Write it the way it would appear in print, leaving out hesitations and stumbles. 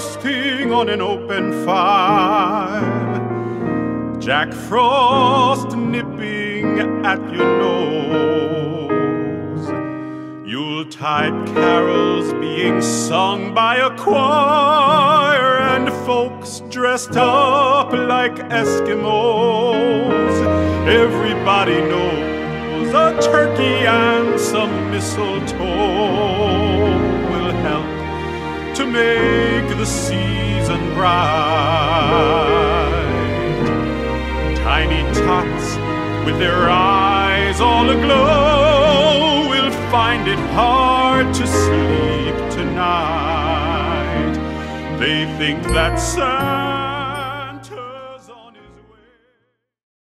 roasting on an open fire, Jack Frost nipping at your nose, Yuletide carols being sung by a choir, and folks dressed up like Eskimos. Everybody knows a turkey and some mistletoe will help to make the season bright. Tiny tots with their eyes all aglow will find it hard to sleep tonight. They think that Santa